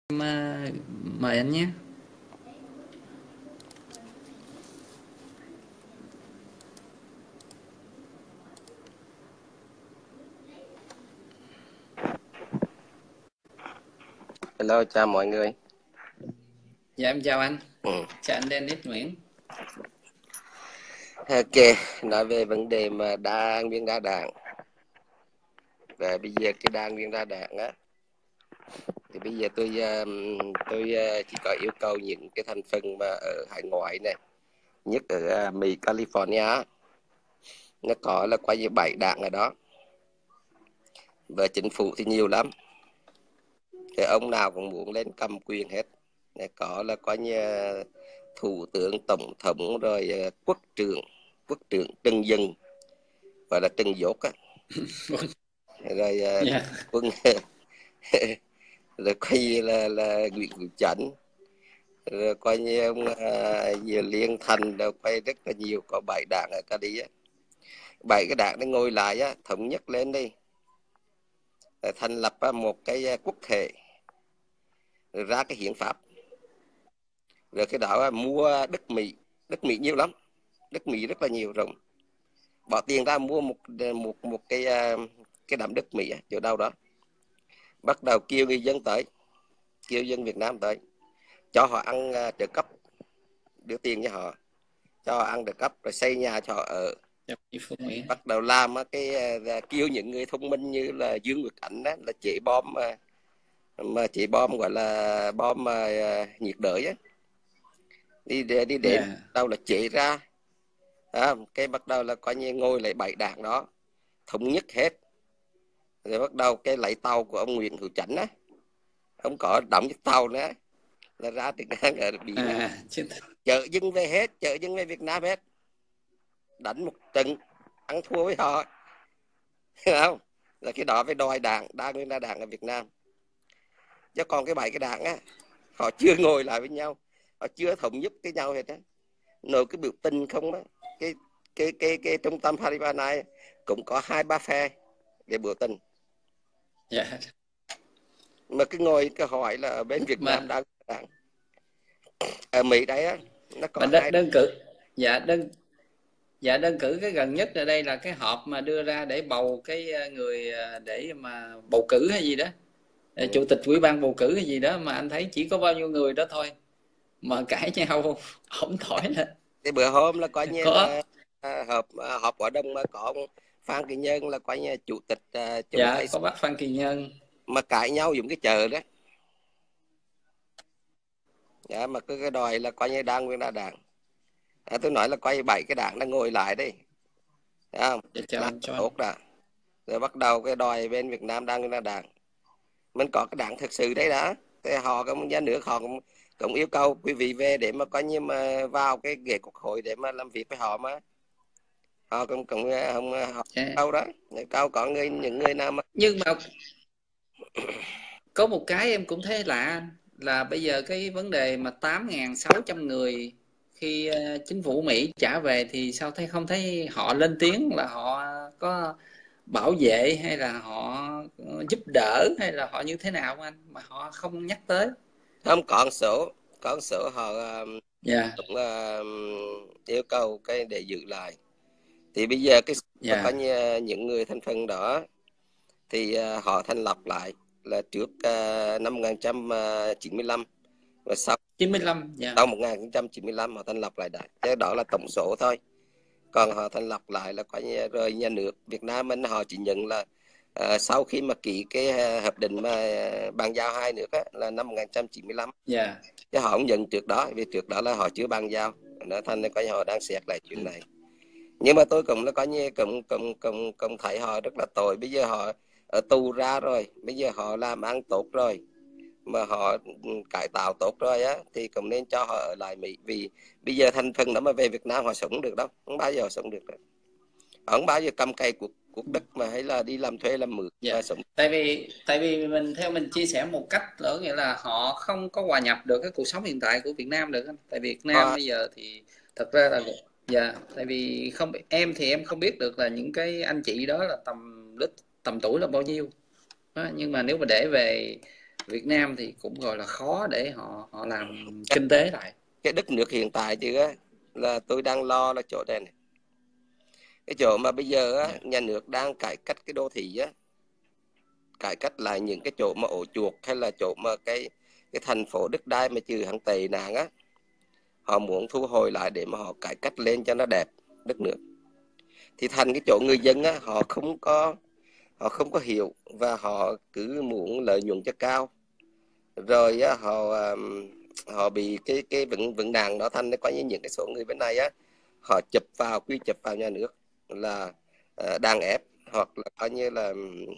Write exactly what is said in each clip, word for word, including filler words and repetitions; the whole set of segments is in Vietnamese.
Mà mời anh nhé. Hello, chào mọi người. Dạ em chào anh. Ừ. Chào anh Dennis Nguyễn. Ok, nói về vấn đề mà đa nguyên đa đảng. Và bây giờ cái đa nguyên đa đảng á, thì bây giờ tôi tôi chỉ có yêu cầu những cái thành phần mà ở hải ngoại này, nhất ở Mỹ, California, nó có là qua như bảy đảng ở đó. Và chính phủ thì nhiều lắm. Thì ông nào cũng muốn lên cầm quyền hết. Có là coi như thủ tướng, tổng thống, rồi quốc trưởng, quốc trưởng Trần Dân, gọi là Trần Dốt á. Rồi Dạ. quân rồi coi như là là Nguyễn Hữu Chánh, rồi coi như ông uh, Diệu Liên Thành, đâu quay rất là nhiều, có bảy đảng ở cả đi á. Bảy cái đảng nó ngồi lại á, thống nhất lên đi, rồi thành lập một cái quốc hệ, rồi ra cái hiến pháp, rồi cái đó mua đất Mỹ. Đất Mỹ nhiều lắm, đất Mỹ rất là nhiều, rồi bỏ tiền ra mua một một một cái cái đám đất Mỹ chỗ đâu đó, bắt đầu kêu người dân tới, kêu dân Việt Nam tới, cho họ ăn uh, trợ cấp, đưa tiền cho họ, cho họ ăn trợ cấp, rồi xây nhà cho họ ở. Bắt đầu làm cái uh, kêu những người thông minh như là Dương Nguyệt Ảnh đó, là chế bom uh, mà chế bom gọi là bom uh, nhiệt đới á, đi đi đến yeah. đâu là chế ra à, cái bắt đầu là coi như ngồi lại bảy đảng đó thống nhất hết, rồi bắt đầu cái lấy tàu của ông Nguyễn Hữu Chánh á, ông có đóng cái tàu nữa, là ra từ ngang ở bị à, chợ dân về hết, chợ dân về Việt Nam hết, đánh một trận ăn thua với họ, không là cái đó phải đòi đảng đa nguyên đa đảng ở Việt Nam. Chứ còn cái bảy cái đảng á, họ chưa ngồi lại với nhau, họ chưa thống nhất với nhau hết á, nội cái biểu tình không á. Cái cái cái cái trung tâm Paribas này cũng có hai ba phe để biểu tình. Yeah. Mà cái ngồi cái hỏi là ở bên Việt mà... Nam đang đảng ở Mỹ đấy á, nó có đơn, hai đơn cử. Dạ đơn dạ đơn cử cái gần nhất ở đây là cái họp mà đưa ra để bầu cái người để mà bầu cử hay gì đó, ừ. Chủ tịch ủy ban bầu cử hay gì đó, mà anh thấy chỉ có bao nhiêu người đó thôi mà cãi nhau không thổi lên. Cái bữa hôm là coi như có. là họp họp hội đồng mà có ông Phan Kỳ Nhân là coi như chủ tịch uh, dạ thấy... có bác Phan Kỳ Nhân mà cãi nhau dùng cái chờ đó. Dạ, mà cứ cái đòi là coi như đa nguyên đa đảng. À, tôi nói là coi như bảy cái đảng nó ngồi lại đi, thấy không? Là tốt đã. Rồi bắt đầu cái đòi bên Việt Nam đa nguyên đa đảng, mình có cái đảng thực sự đấy đã, thì họ cũng nhà nước họ cũng, cũng yêu cầu quý vị về để mà coi như mà vào cái ghế quốc hội để mà làm việc với họ, mà họ cũng cũng không họ yeah. đâu đó cao có người những người nào mà nhưng mà có một cái em cũng thấy lạ là bây giờ cái vấn đề mà tám nghìn sáu trăm người khi uh, chính phủ Mỹ trả về thì sao thấy không thấy họ lên tiếng là họ có bảo vệ hay là họ giúp đỡ hay là họ như thế nào không anh, mà họ không nhắc tới. Không, con số con số họ yeah. cũng uh, yêu cầu cái để giữ lại. Thì bây giờ cái yeah. có như những người thành phần đó thì uh, họ thành lập lại là trước uh, năm một nghìn chín trăm chín mươi lăm, và sau chín mươi lăm yeah. sau một nghìn chín trăm chín mươi lăm họ thành lập lại đại, chứ đó là tổng số thôi. Còn họ thành lập lại là coi như rồi nhà nước Việt Nam mình họ chỉ nhận là uh, sau khi mà ký cái uh, hợp định mà uh, bàn giao hai nước á, là năm một nghìn chín trăm chín mươi lăm yeah. chứ họ không nhận trước đó, vì trước đó là họ chưa bàn giao, nó thành coi như họ đang xét lại chuyện này. Nhưng mà tôi cũng là coi như cũng cũng cũng cũng thấy họ rất là tội. Bây giờ họ ở tù ra rồi, bây giờ họ làm ăn tốt rồi, mà họ cải tạo tốt rồi á, thì cũng nên cho họ ở lại Mỹ. Vì bây giờ thành phần đó mà về Việt Nam họ sống được đâu, không bao giờ họ sống được đâu. Họ không bao giờ cầm cây cuộc cuộc đất mà hay là đi làm thuê làm mướn yeah. mà sống. Tại vì tại vì mình theo mình chia sẻ một cách nữa, nghĩa là họ không có hòa nhập được cái cuộc sống hiện tại của Việt Nam được. Tại Việt Nam à. bây giờ thì thật ra là dạ, tại vì không em thì em không biết được là những cái anh chị đó là tầm lít tầm tuổi là bao nhiêu đó, nhưng mà nếu mà để về Việt Nam thì cũng gọi là khó để họ họ làm kinh tế lại. Cái đất nước hiện tại chứ á, là tôi đang lo là chỗ này, này. Cái chỗ mà bây giờ á, nhà nước đang cải cách cái đô thị á, cải cách lại những cái chỗ mà ổ chuột hay là chỗ mà cái cái thành phố đất đai mà trừ hàng tệ nạn á, họ muốn thu hồi lại để mà họ cải cách lên cho nó đẹp đất nước. Thì thành cái chỗ người dân á, họ không có họ không có hiểu và họ cứ muốn lợi nhuận cho cao, rồi á, họ họ bị cái cái vững vững đàng đó, thành có như những cái số người bên này á, họ chụp vào quy chụp vào nhà nước là uh, đàn ép hoặc là coi như là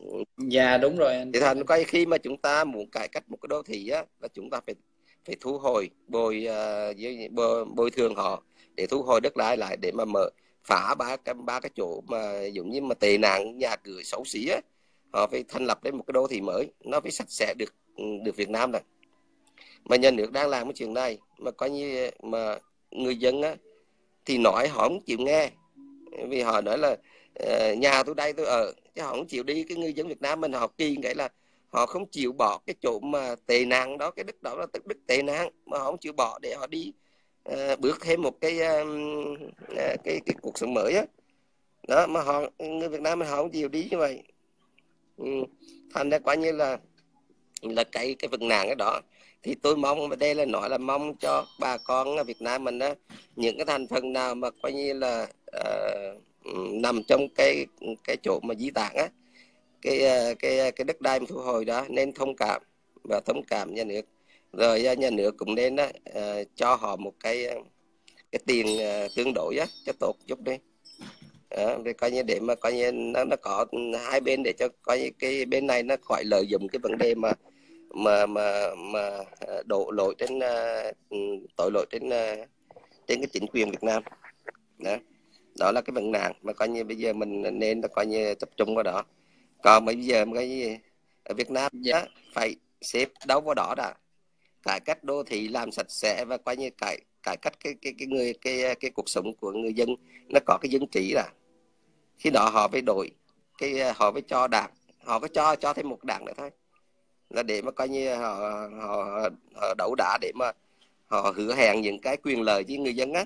dạ đúng rồi anh. Thì thành coi khi mà chúng ta muốn cải cách một cái đô thị á, là chúng ta phải phải thu hồi bồi uh, bồi, bồi thường họ để thu hồi đất đai lại để mà mở phá ba cái ba cái chỗ mà giống như mà tệ nạn nhà cửa xấu xí á, họ phải thành lập lên một cái đô thị mới, nó phải sạch sẽ được được Việt Nam này. Mà nhà nước đang làm cái chuyện này mà coi như mà người dân á thì nói họ không chịu nghe, vì họ nói là uh, nhà tôi đây tôi ở, chứ họ không chịu đi. Cái người dân Việt Nam mình họ kỳ cái là họ không chịu bỏ cái chỗ mà tệ nạn đó, cái đất đó là đất tệ nạn mà họ không chịu bỏ để họ đi uh, bước thêm một cái uh, cái, cái cái cuộc sống mới á đó. Mà họ người Việt Nam mình họ không chịu đi như vậy, ừ. Thành ra coi như là là cái cái vấn nạn cái đó. Thì tôi mong ở đây là nói là mong cho bà con ở Việt Nam mình đó, những cái thành phần nào mà coi như là uh, nằm trong cái cái chỗ mà di tản á, cái cái cái đất đai thu hồi đó, nên thông cảm và thông cảm nhà nước, rồi nhà nước cũng nên đó, uh, cho họ một cái cái tiền uh, tương đối á, cho tốt chút đi. Đó, để coi như để mà coi như nó, nó có hai bên, để cho coi như cái bên này nó khỏi lợi dụng cái vấn đề mà mà mà mà đổ lỗi trên uh, tội lỗi trên uh, trên cái chính quyền Việt Nam đó. Đó là cái vấn nạn mà coi như bây giờ mình nên là coi như tập trung vào đó. Còn bây giờ mà cái ở Việt Nam dạ. đó, phải xếp đâu vào đó đã, cải cách đô thị làm sạch sẽ và coi như cải cải cách cái cái cái người cái cái cuộc sống của người dân, nó có cái dân trí là khi đó họ phải đổi cái, họ phải cho đảng, họ có cho cho thêm một đảng nữa thôi, là để mà coi như họ họ, họ đấu đá để mà họ hứa hẹn những cái quyền lợi với người dân á.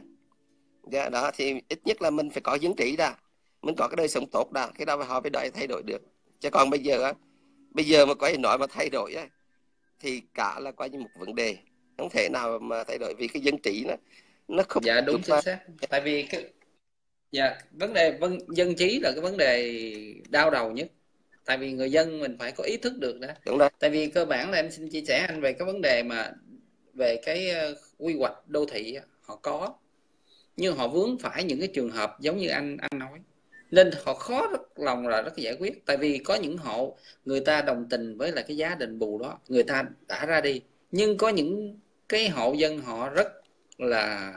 Đó thì ít nhất là mình phải có dân trí đã, mình có cái đời sống tốt đã, cái đó họ phải đợi thay đổi được. Chứ còn bây giờ á, bây giờ mà có thể nói mà thay đổi á, thì cả là coi như một vấn đề không thể nào mà thay đổi, vì cái dân trí nó nó không dạ đúng chính mà... xác. Tại vì cái dạ vấn đề vân dân trí là cái vấn đề đau đầu nhất. Tại vì người dân mình phải có ý thức được đó. Đúng đó. Tại vì cơ bản là em xin chia sẻ anh về cái vấn đề mà về cái uh, quy hoạch đô thị họ có, nhưng họ vướng phải những cái trường hợp giống như anh anh nói, nên họ khó rất lòng là rất giải quyết. Tại vì có những hộ người ta đồng tình với lại cái giá đền bù đó, người ta đã ra đi, nhưng có những cái hộ dân họ rất là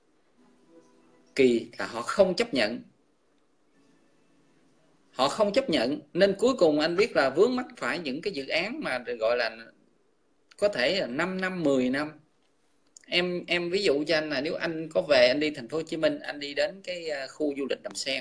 kỳ, là họ không chấp nhận, họ không chấp nhận nên cuối cùng anh biết là vướng mắc phải những cái dự án mà gọi là có thể là năm năm mười năm. Em em ví dụ cho anh là nếu anh có về anh đi thành phố Hồ Chí Minh, anh đi đến cái khu du lịch Đầm Sen,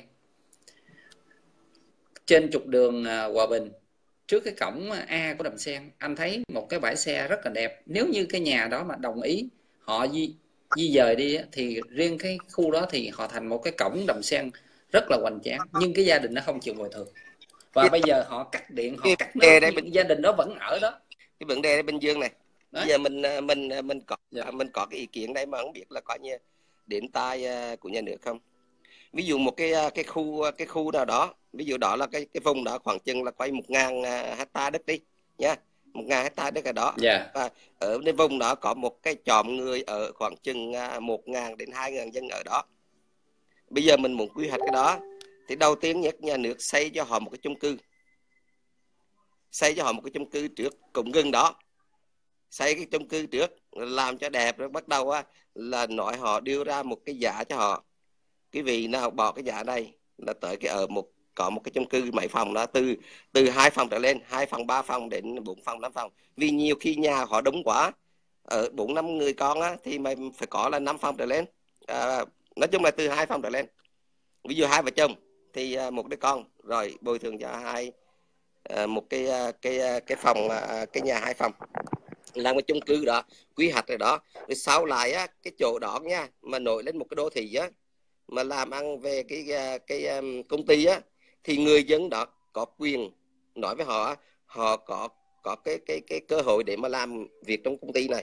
trên trục đường Hòa Bình, trước cái cổng A của Đầm Sen, anh thấy một cái bãi xe rất là đẹp. Nếu như cái nhà đó mà đồng ý họ di di dời đi thì riêng cái khu đó thì họ thành một cái cổng Đầm Sen rất là hoành tráng, nhưng cái gia đình nó không chịu bồi thường. Và bây giờ họ cắt điện, họ cắt nước, nhưng bên... gia đình đó vẫn ở đó. Cái vấn đề ở Bình Dương này, đấy. Bây giờ mình mình mình có dạ. mình có cái ý kiến đây mà không biết là coi như đến tai của nhà nước không. Ví dụ một cái cái khu cái khu nào đó, ví dụ đó là cái cái vùng đó khoảng chừng là quay một ngàn hecta đất đi nha, một ngàn hecta đất ở đó. dạ. Và ở cái vùng đó có một cái chòm người ở khoảng chừng một ngàn đến hai ngàn dân ở đó. Bây giờ mình muốn quy hoạch cái đó thì đầu tiên nhất nhà nước xây cho họ một cái chung cư, xây cho họ một cái chung cư trước cũng gần đó, xây cái chung cư trước làm cho đẹp, rồi bắt đầu á là nói họ đưa ra một cái giá cho họ, cái vị nào bỏ cái giá này là tới cái ở một có một cái chung cư mấy phòng đó, từ từ hai phòng trở lên, hai phòng ba phòng đến bốn phòng năm phòng. Vì nhiều khi nhà họ đông quá, ở bốn năm người con á thì mình phải có là năm phòng trở lên, à, nói chung là từ hai phòng trở lên. Ví dụ hai vợ chồng thì một đứa con, rồi bồi thường cho hai à, một cái cái cái phòng cái nhà hai phòng, làm cái chung cư đó, quy hoạch rồi đó, rồi sau lại á cái chỗ đó nha mà nổi lên một cái đô thị á, mà làm ăn về cái cái, cái um, công ty á, thì người dân đó có quyền nói với họ, họ có có cái cái cái cơ hội để mà làm việc trong công ty này,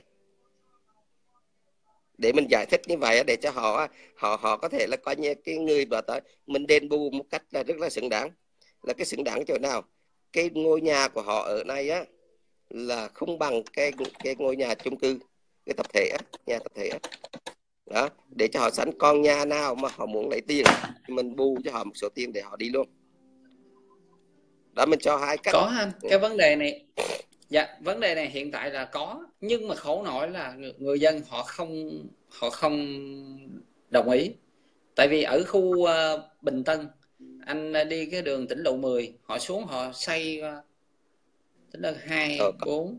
để mình giải thích như vậy để cho họ họ họ có thể là coi như cái người bảo tới mình đền bù một cách là rất là xứng đáng. Là cái xứng đáng chỗ nào? Cái ngôi nhà của họ ở này á là không bằng cái cái ngôi nhà chung cư, cái tập thể á, nhà tập thể á. Đó, để cho họ sẵn, con nhà nào mà họ muốn lấy tiền thì mình bù cho họ một số tiền để họ đi luôn. Đó, mình cho hai cách. Có anh, cái vấn đề này, dạ vấn đề này hiện tại là có, nhưng mà khổ nổi là người dân họ không họ không đồng ý. Tại vì ở khu uh, Bình Tân, anh đi cái đường tỉnh lộ mười, họ xuống họ xây uh, tính là hai bốn,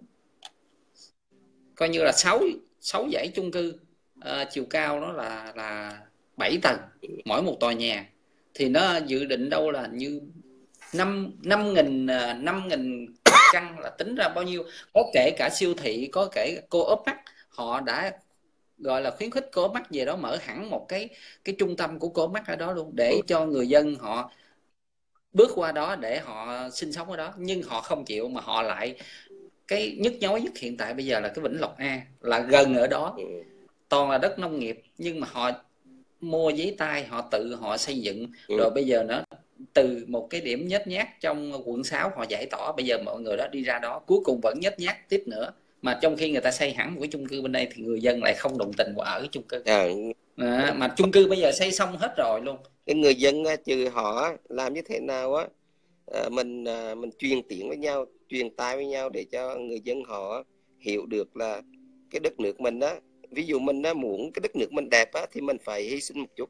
coi như là sáu sáu dãy chung cư, uh, chiều cao nó là là bảy tầng mỗi một tòa nhà, thì nó dự định đâu là như năm năm nghìn năm nghìn căn, là tính ra bao nhiêu. Có kể cả siêu thị, có kể Co-op Mart, họ đã gọi là khuyến khích Co-op Mart về đó mở hẳn một cái cái trung tâm của Co-op Mart ở đó luôn, để cho người dân họ bước qua đó để họ sinh sống ở đó. Nhưng họ không chịu, mà họ lại, cái nhức nhối nhất hiện tại bây giờ là cái Vĩnh Lộc A, là gần ở đó, toàn là đất nông nghiệp, nhưng mà họ mua giấy tay, họ tự họ xây dựng. Rồi bây giờ nó từ một cái điểm nhếch nhác trong quận sáu họ giải tỏa, bây giờ mọi người đó đi ra đó cuối cùng vẫn nhếch nhác tiếp nữa. Mà trong khi người ta xây hẳn một cái chung cư bên đây thì người dân lại không đồng tình vào ở cái chung cư. À, à, mà chung cư bây giờ xây xong hết rồi luôn. Cái người dân trừ họ làm như thế nào á, à, mình à, mình truyền tiếng với nhau, truyền tai với nhau để cho người dân họ hiểu được là cái đất nước mình á, ví dụ mình á, muốn cái đất nước mình đẹp á, thì mình phải hy sinh một chút,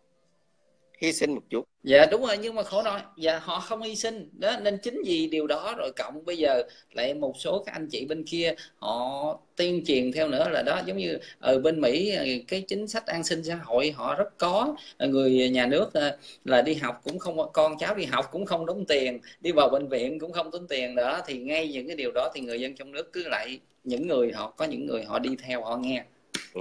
hy sinh một chút. Dạ đúng rồi, nhưng mà khổ nổi, dạ họ không hy sinh đó, nên chính vì điều đó rồi cộng bây giờ lại một số các anh chị bên kia họ tuyên truyền theo nữa là đó, giống như ở bên Mỹ cái chính sách an sinh xã hội họ rất có, người nhà nước là đi học cũng không, con cháu đi học cũng không đóng tiền, đi vào bệnh viện cũng không tốn tiền đó. Thì ngay những cái điều đó thì người dân trong nước cứ lại, những người họ có những người họ đi theo họ nghe. Ừ.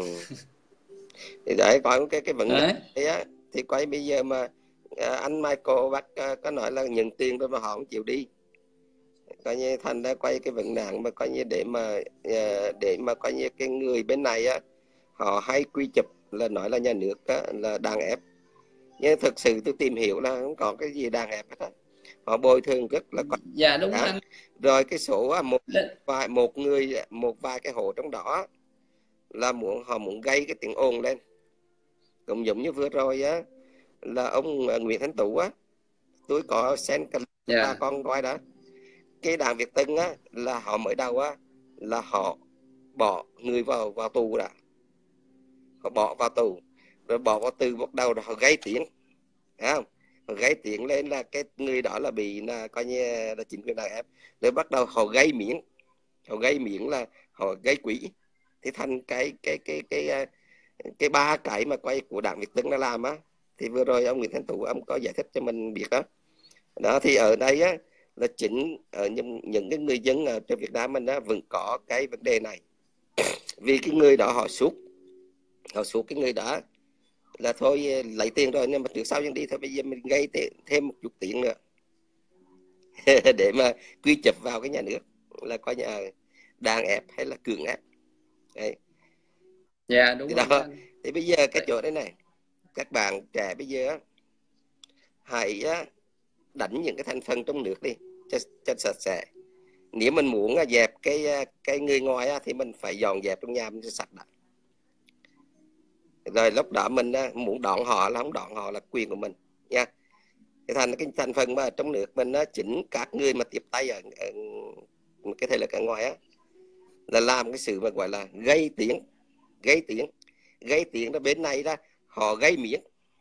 Thì đấy, có cái cái vấn đề đấy á, thì coi bây giờ mà anh Michael bác có nói là nhận tiền rồi mà họ không chịu đi, coi như thành ra quay cái vấn nạn mà coi như để mà để mà coi như cái người bên này á, họ hay quy chụp là nói là nhà nước á, là đàn ép, nhưng thực sự tôi tìm hiểu là không có cái gì đàn ép hết á. Họ bồi thường rất là có. Dạ đúng anh. Rồi cái số một vài một người một vài cái hộ trong đó là muốn họ muốn gây cái tiếng ồn lên, cũng giống như vừa rồi á là ông Nguyễn Thanh Tú á, tôi có xem cái yeah. con coi đó, cái đảng Việt Tân á là họ mới đầu á là họ bỏ người vào vào tù đã, họ bỏ vào tù, rồi bỏ vào tù bắt đầu họ gây tiếng, thấy không? Họ gây tiếng lên là cái người đó là bị là coi như là chính quyền đàn ép, rồi bắt đầu họ gây miếng, họ gây miếng là họ gây quỹ, thì thành cái cái cái cái cái, cái ba cái mà quay của đảng Việt Tân đã làm á, thì vừa rồi ông Nguyễn Thanh Tú ông có giải thích cho mình biết đó. Đó thì ở đây á là chính ở những, những cái người dân ở trong Việt Nam mình á vẫn có cái vấn đề này, vì cái người đó họ suốt họ suốt cái người đó là thôi lấy tiền rồi, nhưng mà trước sau vẫn đi, thôi bây giờ mình gây thêm một chút tiền nữa để mà quy chụp vào cái nhà nước là coi như đàn ép hay là cưỡng ép đấy. Dạ đúng thì rồi đó. Thì bây giờ cái chỗ đấy này, các bạn trẻ bây giờ hãy đánh những cái thành phần trong nước đi cho, cho sạch sẽ. Nếu mình muốn dẹp cái cái người ngoài thì mình phải dọn dẹp trong nhà mình cho sạch đã. Rồi lúc đó mình muốn đón họ là không đón họ là quyền của mình nha. Cái thành cái thành phần mà trong nước mình á, chính các người mà tiếp tay ở, ở cái thế lực ở ngoài á là làm cái sự mà gọi là gây tiếng, gây tiếng, gây tiếng ra bên này ra họ gây miếng,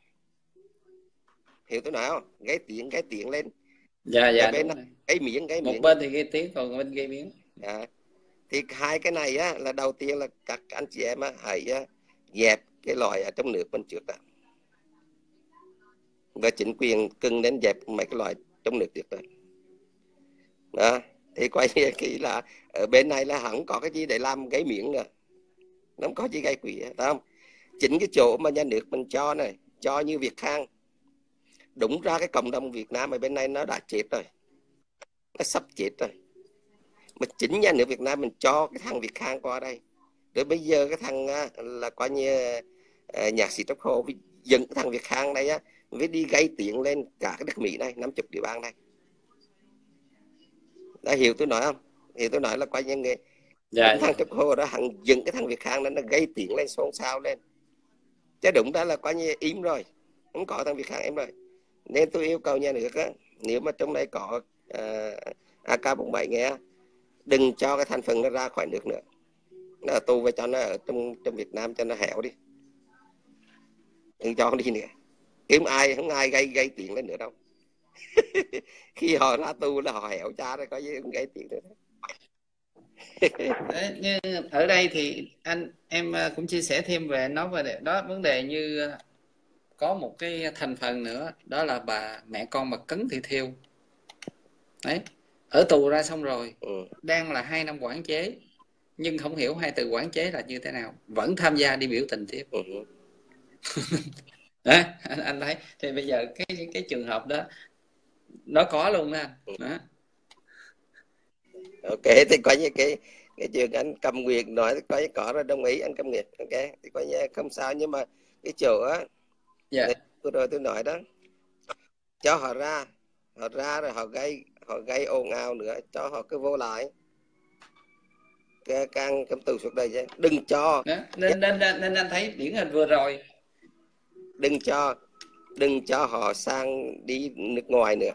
hiểu tôi nói không? Gây tiếng, gây tiếng lên. Dạ dạ bên đúng này, gây miếng, gây một miếng. bên thì gây tiếng, còn bên gây miếng. À, thì hai cái này á là đầu tiên là các anh chị em á hãy á, dẹp cái loại ở trong nước mình trước đã, và chính quyền cần nên dẹp mấy cái loại trong nước trước đó. đó. Thì coi như khi là ở bên này là không có cái gì để làm gây miệng nữa, nó không có gì gây quỷ, phải không? Chính cái chỗ mà nhà nước mình cho này, cho như Việt Khang, đúng ra cái cộng đồng Việt Nam ở bên này nó đã chết rồi, nó sắp chết rồi, mà chính nhà nước Việt Nam mình cho cái thằng Việt Khang qua đây, rồi bây giờ cái thằng á, là coi như uh, nhạc sĩ Trúc Hồ dẫn cái thằng Việt Khang này á, với đi gây tiếng lên cả cái đất Mỹ này, năm chục địa bàn này. Đã hiểu tôi nói không? Hiểu tôi nói là coi như người Dạ, thằng Trúc Hồ đó hằng dựng cái thằng Việt Khang đó, nó gây tiếng lên, xôn xao lên, chứ đúng đó là coi như im rồi, không có thằng Việt Khang em rồi. Nên tôi yêu cầu nhà nước á, nếu mà trong đây có uh, a ca bốn mươi bảy nghe, đừng cho cái thành phần nó ra khỏi nước nữa, nó tù về cho nó ở trong trong Việt Nam cho nó hẻo đi, đừng cho đi nữa, kiếm ai không ai gây gây tiếng lên nữa đâu. Khi họ ra tù là họ hẻo cha rồi, có gì không gây tiếng nữa. đấy, như ở đây thì anh em cũng chia sẻ thêm về nói về đó, vấn đề như có một cái thành phần nữa, đó là bà mẹ con bà Cấn Thị Thiêu đấy, ở tù ra xong rồi, Ừ. đang là hai năm quản chế, nhưng không hiểu hai từ quản chế là như thế nào, vẫn tham gia đi biểu tình tiếp. Ừ. Đấy, anh, anh thấy thì bây giờ cái cái trường hợp đó nó có luôn đó, đó. Ok, thì coi như cái cái chuyện anh Cầm Nguyệt nói coi như có rồi, đồng ý anh Cầm Nguyệt. Ok, thì coi như không sao, nhưng mà cái chỗ á, Dạ. vừa rồi tôi nói đó, cho họ ra, họ ra rồi họ gây họ gây ồn ào nữa, cho họ cứ vô lại, càng cấm tù suốt đời chứ, đừng cho Đó. Nên, nên nên nên anh thấy điển hình vừa rồi, đừng cho đừng cho họ sang đi nước ngoài nữa.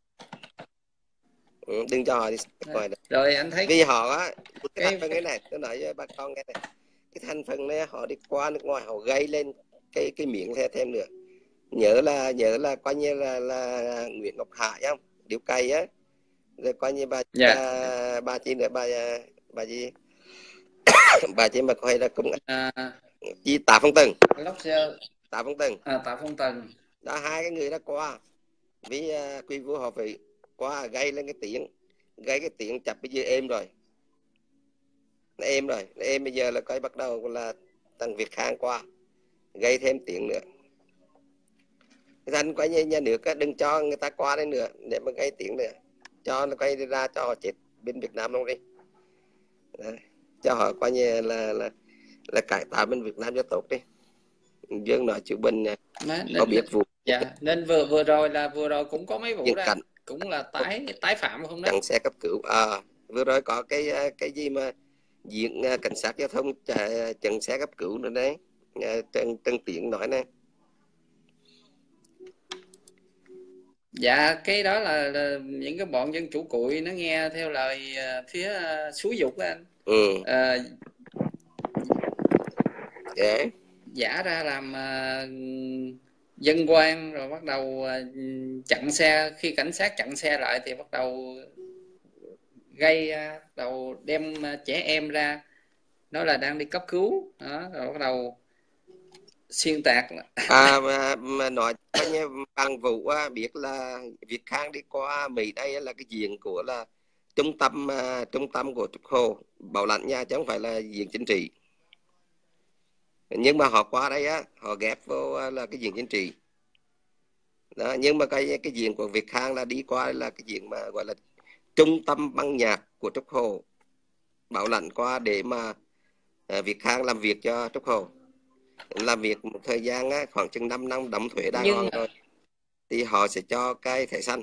Ừ, đừng cho họ đi nước ngoài nữa. Rồi anh thấy vì họ á, cái, cái thành phần cái... cái này tôi nói với bà con cái này, cái thành phần này họ đi qua nước ngoài, họ gây lên cái cái miệng thêm nữa. Nhớ là nhớ là coi như là, là Nguyễn Ngọc Hải không, Điếu Cày á, rồi coi như bà Dạ. bà, bà chị nữa, bà bà gì bà chị mà coi là cũng À, chị Tạ Phong Tần, Lobster, Tạ Phong Tần à, Tạ Phong Tần đó, hai cái người đó qua với uh, quy vua họ vị qua gây lên cái tiếng, gây cái tiếng chập bây giờ êm rồi, nó êm rồi, nó êm bây giờ là coi bắt đầu là thằng Việt Khang qua gây thêm tiếng nữa. Thành coi như nhà nước á, đừng cho người ta qua đây nữa để mà gây tiếng nữa, cho nó quay ra cho họ chết bên Việt Nam luôn đi. Đấy. Cho họ coi như là là là cải tạo bên Việt Nam cho tốt đi. Dương nói chữ Bình có biết vụ. Dạ, nên vừa vừa rồi là vừa rồi cũng có mấy vụ đó, Cảnh, cũng là tái tái phạm không đó. chặn xe cấp cứu. À, vừa rồi có cái cái gì mà diện cảnh sát giao thông chặn xe cấp cứu nữa đấy. Trần Trần Tiến nói này. Dạ, cái đó là, là những cái bọn dân chủ cụi nó nghe theo lời uh, phía uh, xúi giục đó anh. Ừ. Uh, Yeah. giả ra làm uh, dân quan, rồi bắt đầu uh, chặn xe, khi cảnh sát chặn xe lại thì bắt đầu gây uh, đầu đem uh, trẻ em ra, nói là đang đi cấp cứu đó, rồi bắt đầu xuyên tạc. À mà, mà nói coi như bằng vụ á, biết là Việt Khang đi qua Mỹ đây là cái diện của là trung tâm uh, trung tâm của Trúc Hồ bảo lãnh nha, chứ không phải là diện chính trị. Nhưng mà họ qua đây á, họ ghép vô là cái diện chính trị đó, nhưng mà cái cái diện của Việt Khang là đi qua là cái diện mà gọi là trung tâm băng nhạc của Trúc Hồ bảo lãnh qua để mà uh, Việt Khang làm việc cho Trúc Hồ, làm việc một thời gian á, khoảng chừng năm năm đóng thuế đàng hoàng rồi thì họ sẽ cho cái thẻ xanh,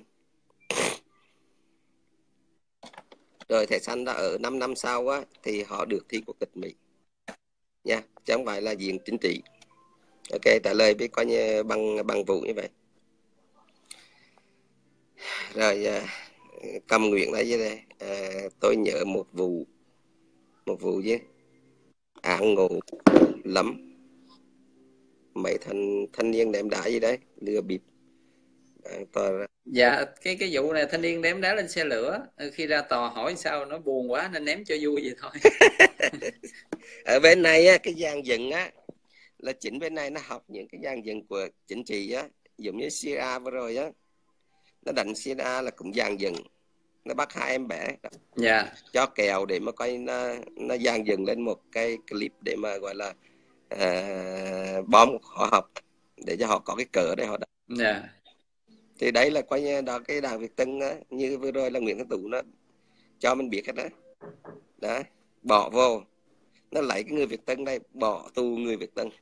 rồi thẻ xanh đã ở năm năm sau á, thì họ được thi quốc tịch Mỹ nha, chứ không phải là diện chính trị. Ok, trả lời biết coi như bằng bằng vụ như vậy. Rồi Cầm Nguyện nói dưới đây, à, tôi nhớ một vụ một vụ chứ án ngộ lắm, mấy thanh thanh niên ném đá gì đấy lừa bịp. À, tòa... Dạ, cái cái vụ này thanh niên ném đá lên xe lửa, khi ra tòa hỏi sao nó buồn quá nên ném cho vui vậy thôi. Ở bên này á, cái dàn dựng á là chính bên này nó học những cái dàn dựng của chính trị á, giống như xê a vừa rồi á, nó đánh xê a là cũng dàn dựng, nó bắt hai em bé đó, Dạ. cho kèo để mà coi nó nó dàn dựng lên một cái clip để mà gọi là à, bom khoa học để cho họ có cái cỡ để họ đọc. Dạ. Thì đấy là coi như đó, cái đảng Việt Tân á, như vừa rồi là Nguyễn Thanh Tú nó cho mình biết hết đó. Đó, bỏ vô, nó lấy cái người Việt Tân đây bỏ tù người Việt Tân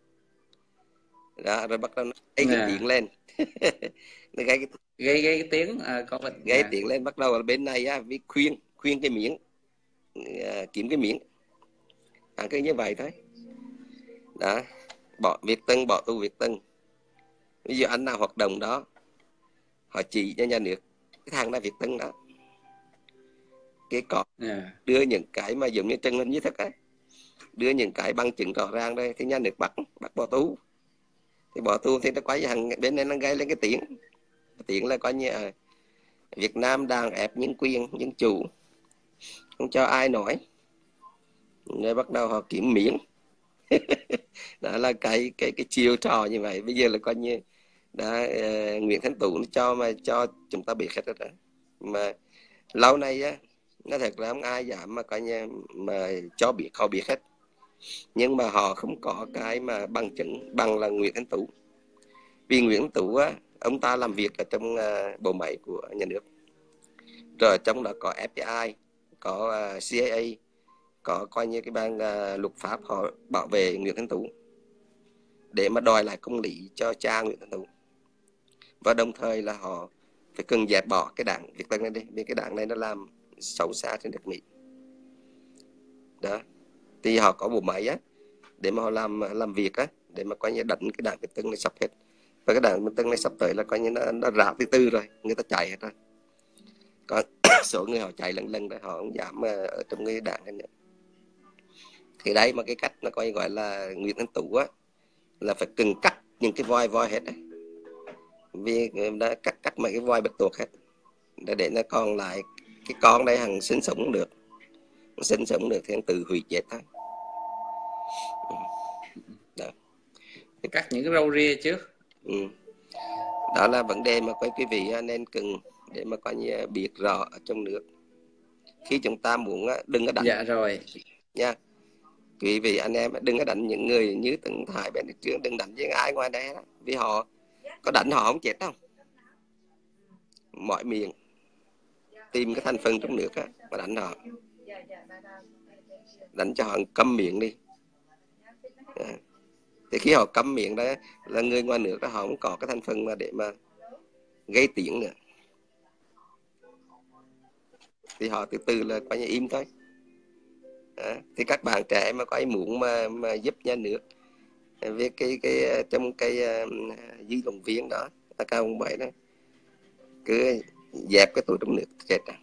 đó, rồi bắt đầu nó gây cái Dạ. tiếng lên. Nó gây cái gây gây cái tiếng à, có bệnh. gây Dạ. tiếng lên, bắt đầu ở bên này á, vì khuyên khuyên cái miếng, à, kiếm cái miếng, à, cứ như vậy thôi đó. Bỏ Việt Tân, bỏ tù Việt Tân. Ví dụ anh nào hoạt động đó, họ chỉ cho nhà nước cái thằng là Việt Tân đó, cái có Yeah. đưa những cái mà giống như Trần Minh Như Thức á, đưa những cái bằng chứng rõ ràng đây thì nhà nước bắt bắt bỏ tù. Thì bỏ tù thì nó quay hàng bên này nó gây lên cái tiếng tiếng là coi như à, Việt Nam đang ép nhân quyền dân chủ, không cho ai nói, rồi bắt đầu họ kiểm miếng. Đó là cái cái cái chiêu trò như vậy. Bây giờ là coi như đã uh, Nguyễn Thanh Tú nó cho mà cho chúng ta biết hết rồi đó. Mà lâu nay á, nó thật là không ai dám mà coi như mà cho biết, họ biết hết, nhưng mà họ không có cái mà bằng chứng bằng là Nguyễn Thanh Tú. Vì Nguyễn Thanh Tú á, ông ta làm việc ở trong uh, bộ máy của nhà nước, rồi trong đó có ép bê i, có uh, xê i a, có coi như cái ban uh, luật pháp họ bảo vệ Nguyễn Thanh Tú để mà đòi lại công lý cho cha Nguyễn Thanh Tú. Và đồng thời là họ phải cần dẹp bỏ cái đảng Việt Tân này đi, vì cái đảng này nó làm xấu xa trên đất Mỹ đó. Thì họ có bộ máy á để mà họ làm làm việc á để mà coi như đánh cái đảng Việt Tân này sắp hết. Và cái đảng Việt Tân này sắp tới là coi như nó, nó rạp thứ tư rồi, người ta chạy hết rồi. Còn số người họ chạy lần lần rồi, họ không dám ở trong cái đảng này nữa. Thì đây mà cái cách nó coi gọi là Nguyễn Thanh Tú á, là phải cần cắt những cái voi voi hết đấy. Vì đã cắt cắt mấy cái voi bạch tuộc hết để, để nó còn lại cái con đây hằng sinh sống được, sinh sống được thì tự hủy chết thôi đó. Cắt những cái râu ria trước. Ừ. Đó là vấn đề mà quý vị nên cần để mà coi như biết rõ ở trong nước. Khi chúng ta muốn đừng có đánh. Dạ rồi nha quý vị anh em, đừng có đánh những người như Tấn Thái bên trước, đừng đánh với ai ngoài đây đó. Vì họ có đánh họ không chết đâu, mọi miệng tìm cái thành phần trong nước á mà đánh họ, đánh cho họ câm miệng đi à. Thì khi họ câm miệng đó là người ngoài nước đó, họ không có cái thành phần mà để mà gây tiếng nữa, thì họ từ từ là coi như im thôi à. Thì các bạn trẻ mà coi muốn mà, mà giúp nhà nước với cái cái trong cái uh, dư động viên đó là cao không bảy đó, cứ dẹp cái tụi trong nước chết à.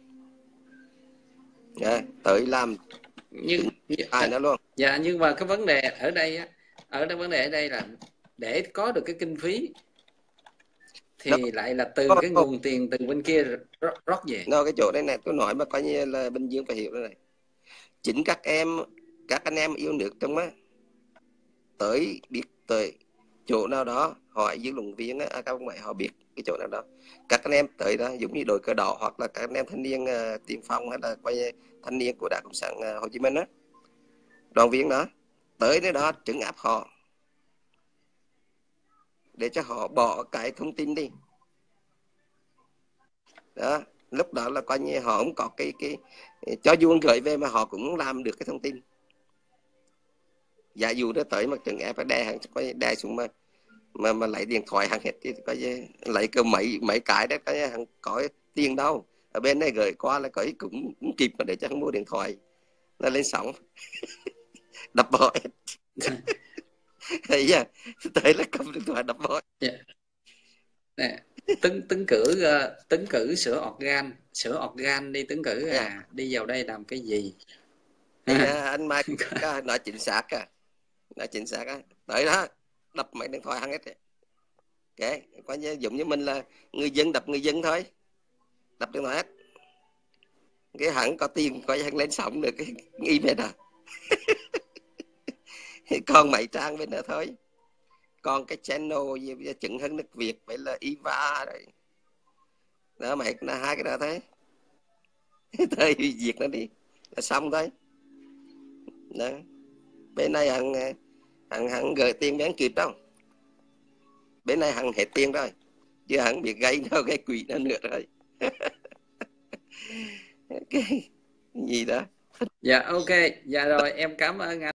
À, tới làm nhưng ai nữa luôn. Dạ, nhưng mà cái vấn đề ở đây á, ở đây vấn đề ở đây là để có được cái kinh phí thì nó, lại là từ nó, cái nguồn tiền từ bên kia rót, rót về. Nó cái chỗ đây này tôi nói mà coi như là Bình Dương phải hiểu đây này. Chính các em, các anh em yêu nước trong á, tới biết tới chỗ nào đó hỏi dư luận viên á, các ông mày họ biết cái chỗ nào đó, các anh em tới đó giống như đội cờ đỏ hoặc là các anh em thanh niên uh, tiên phong hay là quay thanh niên của Đảng Cộng sản uh, Hồ Chí Minh á, đoàn viên đó tới nơi đó trấn áp họ để cho họ bỏ cái thông tin đi đó. Lúc đó là coi như họ không có cái cái cho dù gửi về mà họ cũng làm được cái thông tin. Giả dụ nó tới mà trấn áp phải đe hàng coi đe xuống mà mà mà lấy điện thoại hàng hết thì coi như lấy cơ mấy mấy cái đó coi hàng có tiền đâu, ở bên này gửi qua là coi cũng, cũng kịp mà để cho hắn mua điện thoại nó lên sóng. Đập bỏ thấy chưa, tới là cầm điện thoại đập bỏ. Yeah. Nè, tấn tấn cử uh, tấn cử sữa organ sữa organ đi tấn cử à, yeah. Đi vào đây làm cái gì thì, uh, anh Mai nói chính xác à, nói chính xác á, tới đó đập mấy điện thoại hắn hết. Ok, coi như giống như mình là người dân đập người dân thôi, đập điện thoại hết. Cái hẳn có tiền coi hắn lên sóng được cái email à. Còn mấy trang bên đó thôi, còn cái channel gì Trần Hưng Nước Việt phải là i vê a rồi đó, mày là hai cái đó thôi Thôi diệt nó đi là xong thôi đó. Bên này hằng hằng hằng gửi tiền bán kịp đâu, bên này hằng hết tiền rồi chứ hằng bị gây nó cái quỷ nó nữa rồi. Cái gì đó. Dạ ok, dạ rồi em cảm ơn anh.